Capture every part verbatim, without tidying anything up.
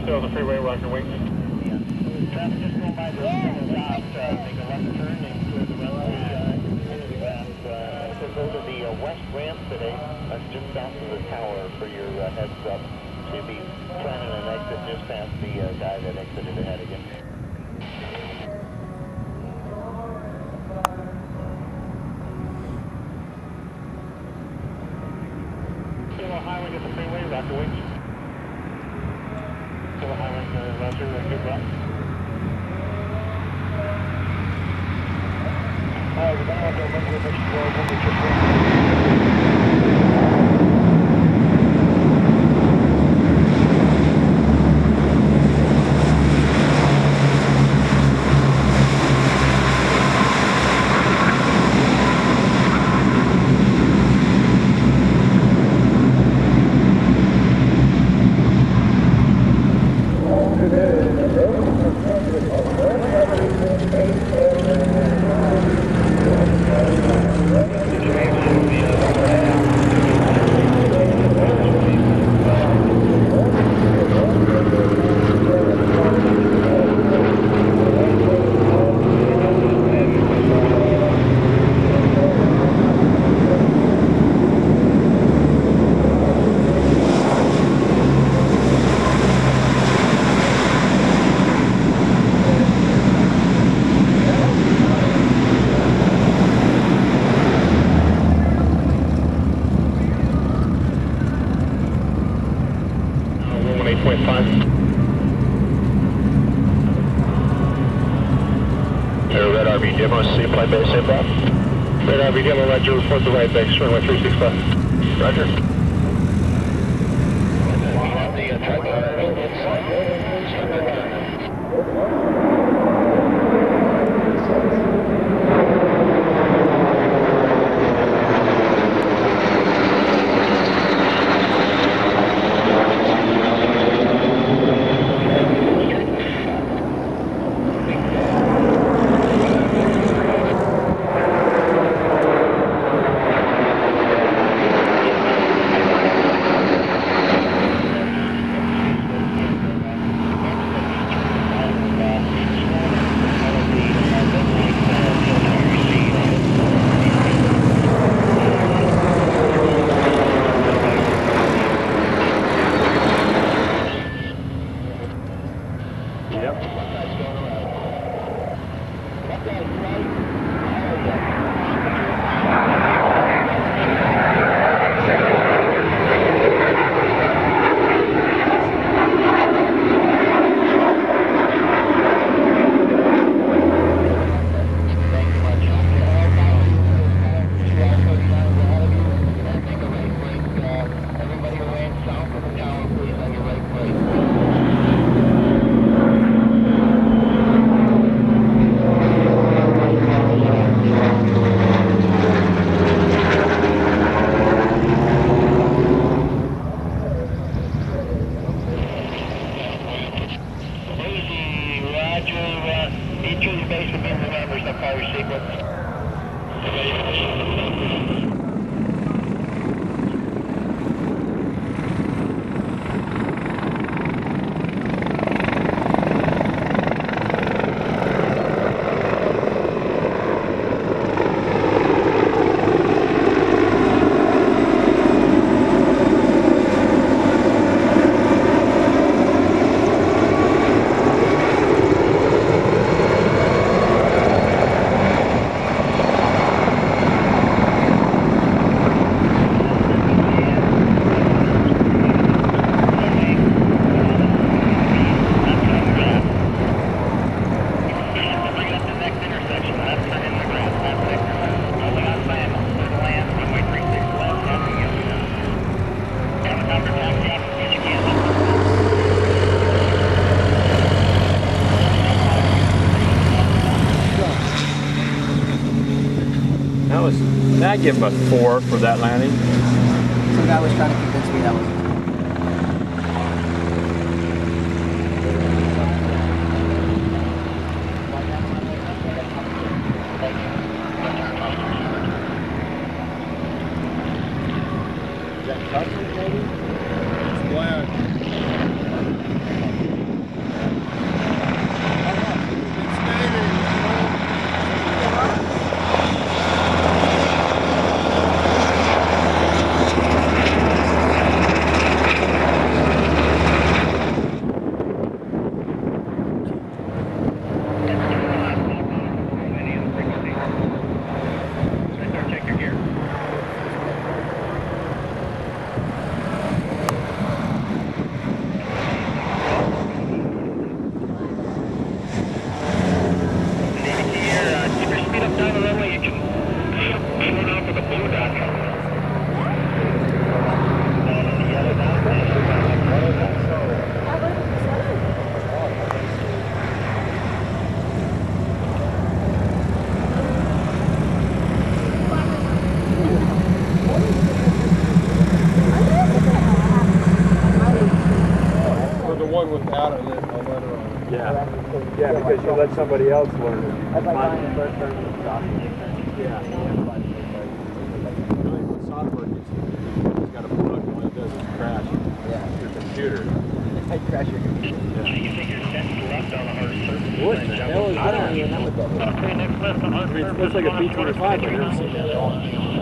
Still on the freeway, roger wings. Yeah. Traffic just going by the stop, uh, make a left turn and clear the runway. And uh, to go to the uh, west ramp today, uh, just south of the tower for your uh, heads up. So you'll be planning an exit just past the uh, guy that exited ahead again. Still highway at the freeway, roger wings. Still highway, uh, roger, uh, good rock. Uh, we're going to go over the next road, we'll be just eight point five. Air red R V demo, same flight base, same box. Red R V demo, roger, report the right base, runway three six five. Roger. That was, I'd give him a four for that landing. Some guy was trying to convince me that was Is that custom maybe? It's black. let somebody else learn it. That's like buying the first person stock. Yeah. Really, what software gets you, it's got a plug, and what it does is crash Yeah. your computer. I crash your computer. Uh, you figure set left on a hard surface. What the hell is I don't that? even know what that is. Okay, next left on hard I mean, it surface. looks like a B twenty-five, but I've never seen that at all.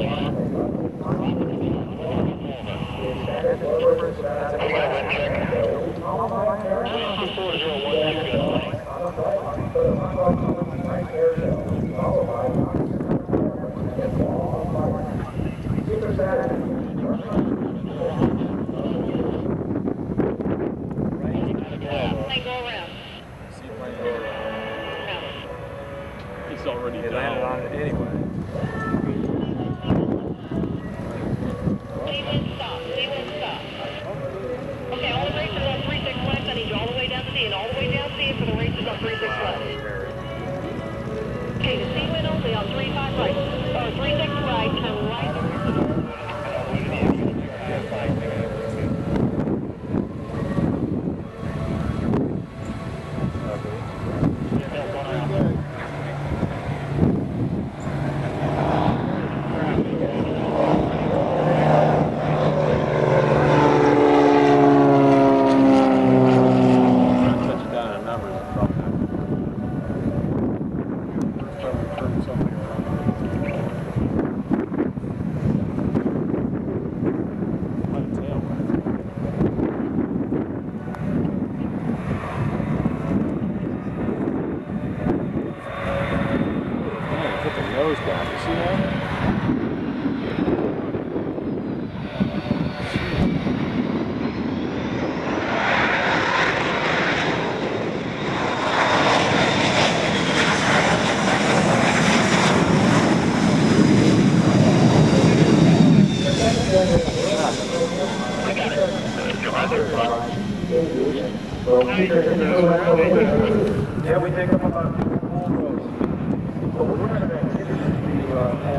Plane go around. Seaplane go around. It's already They down. landed on it anyway. Seawind stop. Seawind stop. Okay, all the racers on three six left. I need you all the way down to D and all the way down to D for the racers on three six left. Okay, the Seawind only on three five right. Or three six right, turn right. Nose down. You see that? Yeah, we take up about four rows. But we're going to give it to uh,